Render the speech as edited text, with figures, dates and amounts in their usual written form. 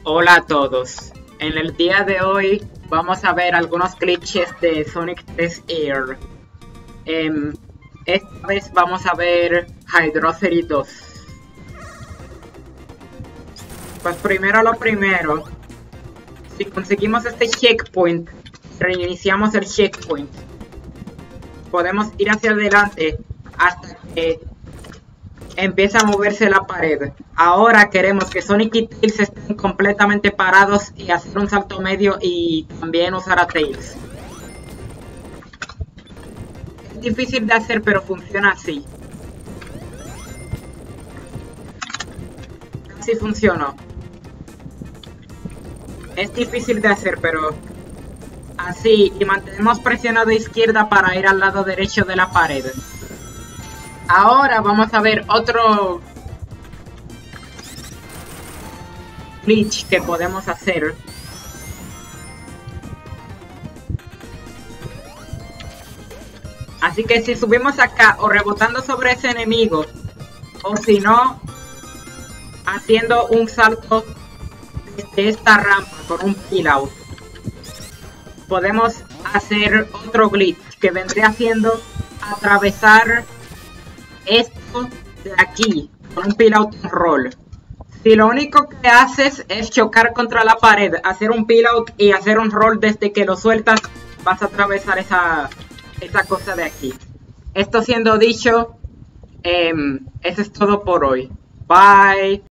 Hola a todos. En el día de hoy vamos a ver algunos glitches de Sonic 3 Air. Esta vez vamos a ver Hydrocity 2. Pues primero lo primero. Si conseguimos este checkpoint, reiniciamos el checkpoint. Podemos ir hacia adelante hasta que empieza a moverse la pared. Ahora queremos que Sonic y Tails estén completamente parados y hacer un salto medio y también usar a Tails. Es difícil de hacer, pero funciona así. Así funcionó. Es difícil de hacer, pero así, y mantenemos presionado a izquierda para ir al lado derecho de la pared. Ahora vamos a ver otro glitch que podemos hacer. Así que si subimos acá o rebotando sobre ese enemigo, o si no, haciendo un salto desde esta rampa con un peel out, podemos hacer otro glitch que vendría siendo atravesar esto de aquí con un peel out roll. Si lo único que haces es chocar contra la pared, hacer un peel out y hacer un roll desde que lo sueltas, vas a atravesar esa cosa de aquí. Esto siendo dicho, eso es todo por hoy. Bye.